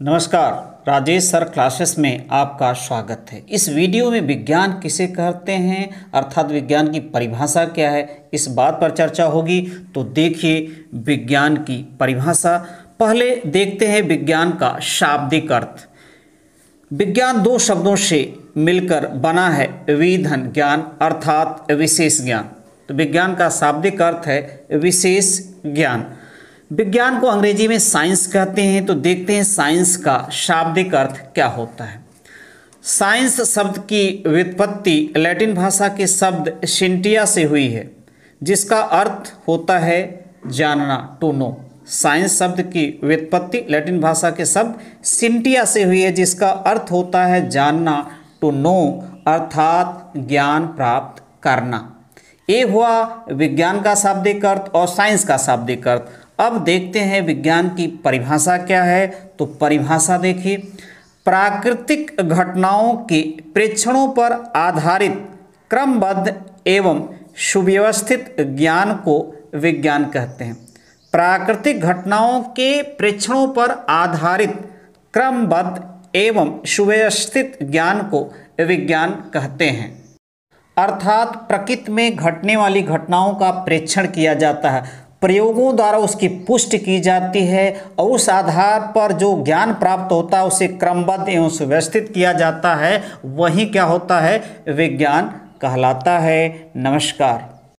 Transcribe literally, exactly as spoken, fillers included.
नमस्कार, Rajesh sir classes में आपका स्वागत है। इस वीडियो में विज्ञान किसे कहते हैं अर्थात विज्ञान की परिभाषा क्या है, इस बात पर चर्चा होगी। तो देखिए विज्ञान की परिभाषा। पहले देखते हैं विज्ञान का शाब्दिक अर्थ। विज्ञान दो शब्दों से मिलकर बना है, विधन ज्ञान अर्थात विशेष ज्ञान। तो विज्ञान का शाब्दिक अर्थ है विशेष ज्ञान। विज्ञान को अंग्रेजी में साइंस कहते हैं। तो देखते हैं साइंस का शाब्दिक अर्थ क्या होता है। साइंस शब्द की व्युत्पत्ति लैटिन भाषा के शब्द सिंटिया से हुई है, जिसका अर्थ होता है जानना, टू नो। साइंस शब्द की व्युत्पत्ति लैटिन भाषा के शब्द सिंटिया से हुई है, जिसका अर्थ होता है जानना, टू नो अर्थात ज्ञान प्राप्त करना। ये हुआ विज्ञान का शाब्दिक अर्थ और साइंस का शाब्दिक अर्थ। अब देखते हैं विज्ञान की परिभाषा क्या है। तो परिभाषा देखिए, प्राकृतिक घटनाओं के प्रेक्षणों पर आधारित क्रमबद्ध एवं सुव्यवस्थित ज्ञान को विज्ञान कहते हैं। प्राकृतिक घटनाओं के प्रेक्षणों पर आधारित क्रमबद्ध एवं सुव्यवस्थित ज्ञान को विज्ञान कहते हैं। अर्थात प्रकृति में घटने वाली घटनाओं का प्रेक्षण किया जाता है, प्रयोगों द्वारा उसकी पुष्टि की जाती है और उस आधार पर जो ज्ञान प्राप्त होता है उसे क्रमबद्ध एवं सुव्यवस्थित किया जाता है। वही क्या होता है, विज्ञान कहलाता है। नमस्कार।